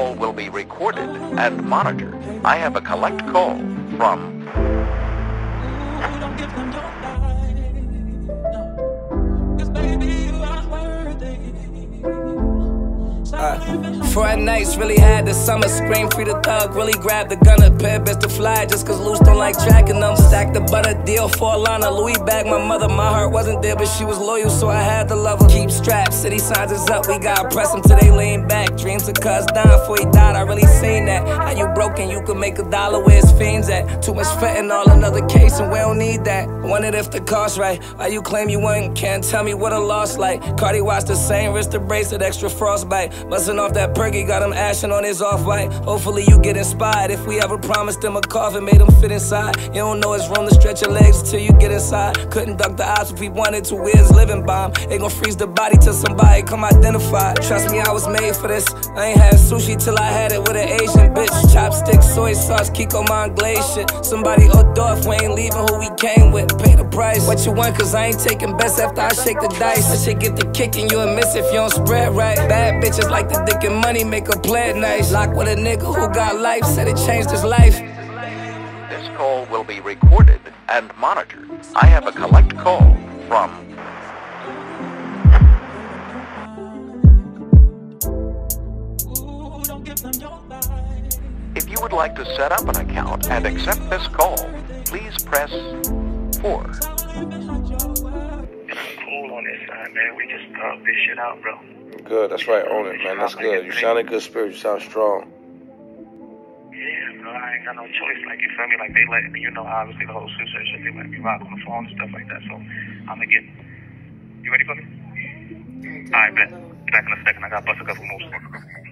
call will be recorded and monitored. I have a collect call from... Friday nights really had the summer scream, free the thug, really grabbed the gun, a pair best to fly, just cause loose don't like tracking them. Stacked the butter deal for Alana, Louis bag my mother, my heart wasn't there, but she was loyal, so I had to love her. Keep strapped, city signs is up, we gotta press them till they lean back. Dreams of cuz dying before he died, I really seen that. How you broken, you could make $1, where his fiends at? Too much fentanyl, another case, and we don't need that. Wondered if the cost right, why you claim you won, can't tell me what a loss like. Cardi watch the same, wrist the bracelet, extra frostbite. Bustin' off that perky, got him ashing on his off-white. Hopefully you get inspired. If we ever promised him a coffin, made him fit inside. You don't know it's room to stretch your legs until you get inside. Couldn't duck the odds if we wanted to, where's living bomb? They gon' freeze the body till somebody come identify. Trust me, I was made for this. I ain't had sushi till I had it with an Asian bitch. Chopsticks, soy sauce, Kiko Monglais shit. Somebody owed off, we ain't leaving who we came with. Pay the price. What you want, cause I ain't taking best after I shake the dice. I should get the kick and you'll miss if you don't spread right. Bad bitches like the dick and money, make a play nice. Lock with a nigga who got life, said it changed his life. This call will be recorded and monitored. I have a collect call from... If you would like to set up an account and accept this call, please press 4. It's cool on this side, man. We just talk this shit out, bro. Good, that's right, own it, man. That's good. You sound in good spirit, you sound strong. Yeah, bro, I ain't got no choice. Like, you feel me? Like, they let me, you know, obviously the whole suicide shit, they let me rock on the phone and stuff like that. So, I'm gonna get. You ready for me? Alright, bet. Back in a second, I gotta bust a couple moves.